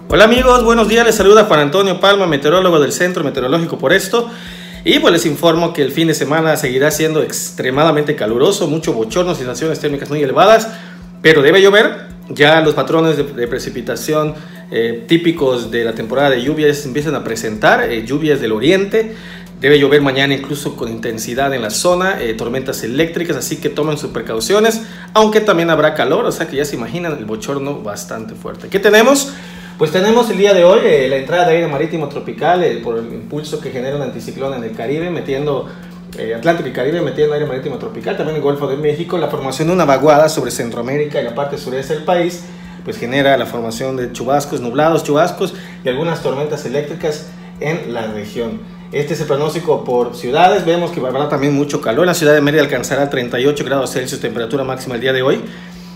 Hola amigos, buenos días, les saluda Juan Antonio Palma, meteorólogo del Centro Meteorológico Por Esto. Y pues les informo que el fin de semana seguirá siendo extremadamente caluroso, mucho bochorno, sensaciones térmicas muy elevadas, pero debe llover. Ya los patrones de precipitación típicos de la temporada de lluvias empiezan a presentar, lluvias del oriente. Debe llover mañana incluso con intensidad en la zona, tormentas eléctricas, así que tomen sus precauciones, aunque también habrá calor, o sea que ya se imaginan el bochorno bastante fuerte. ¿Qué tenemos? Pues tenemos el día de hoy la entrada de aire marítimo tropical por el impulso que genera un anticiclón en el Caribe, metiendo Atlántico y Caribe, metiendo aire marítimo tropical, también el Golfo de México. La formación de una vaguada sobre Centroamérica y la parte sureste del país, pues genera la formación de chubascos, nublados, chubascos y algunas tormentas eléctricas en la región. Este es el pronóstico por ciudades. Vemos que habrá también mucho calor. La ciudad de Mérida alcanzará 38 grados Celsius, temperatura máxima el día de hoy.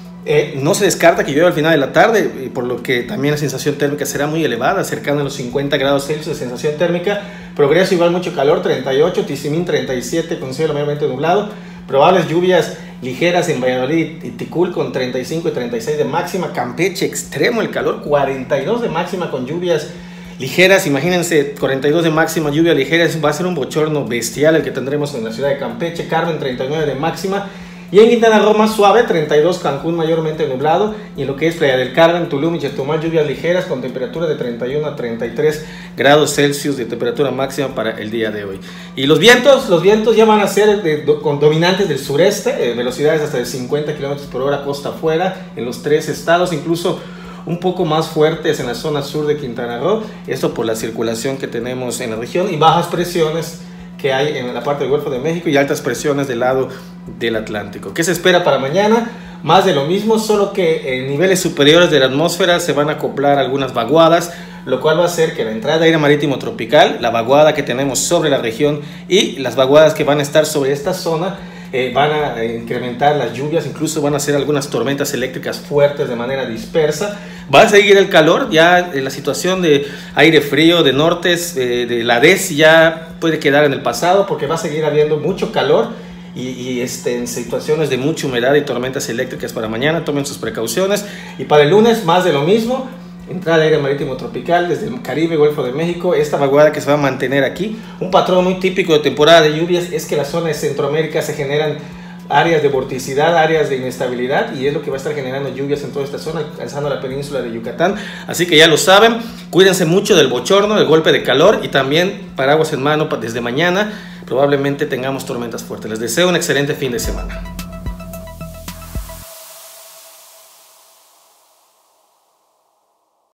No se descarta que llueva al final de la tarde, por lo que también la sensación térmica será muy elevada, cercana a los 50 grados Celsius de sensación térmica. Progreso igual mucho calor, 38, Tizimín 37 con cielo mayormente nublado. Probables lluvias ligeras en Valladolid y Ticul con 35 y 36 de máxima. Campeche extremo el calor, 42 de máxima con lluvias ligeras. Imagínense, 42 de máxima, lluvia ligera, va a ser un bochorno bestial el que tendremos en la ciudad de Campeche. Carmen 39 de máxima. Y en Quintana Roo más suave, 32, Cancún mayormente nublado. Y en lo que es Playa del Carmen, Tulum y Chetumal, lluvias ligeras con temperatura de 31 a 33 grados Celsius de temperatura máxima para el día de hoy. Y los vientos ya van a ser dominantes del sureste, velocidades hasta de 50 km por hora costa afuera en los tres estados, incluso un poco más fuertes en la zona sur de Quintana Roo. Esto por la circulación que tenemos en la región y bajas presiones que hay en la parte del Golfo de México y altas presiones del lado del Atlántico. ¿Qué se espera para mañana? Más de lo mismo, solo que en niveles superiores de la atmósfera se van a acoplar algunas vaguadas, lo cual va a hacer que la entrada de aire marítimo tropical, la vaguada que tenemos sobre la región y las vaguadas que van a estar sobre esta zona van a incrementar las lluvias, incluso van a ser algunas tormentas eléctricas fuertes de manera dispersa. Va a seguir el calor, ya la situación de aire frío, de nortes, de la DES ya puede quedar en el pasado, porque va a seguir habiendo mucho calor y en situaciones de mucha humedad y tormentas eléctricas para mañana. Tomen sus precauciones. Y para el lunes más de lo mismo, entrada de aire marítimo tropical desde el Caribe, Golfo de México, esta vaguada que se va a mantener aquí. Un patrón muy típico de temporada de lluvias es que en la zona de Centroamérica se generan áreas de vorticidad, áreas de inestabilidad, y es lo que va a estar generando lluvias en toda esta zona, alcanzando la península de Yucatán. Así que ya lo saben, cuídense mucho del bochorno, del golpe de calor, y también paraguas en mano desde mañana. Probablemente tengamos tormentas fuertes. Les deseo un excelente fin de semana.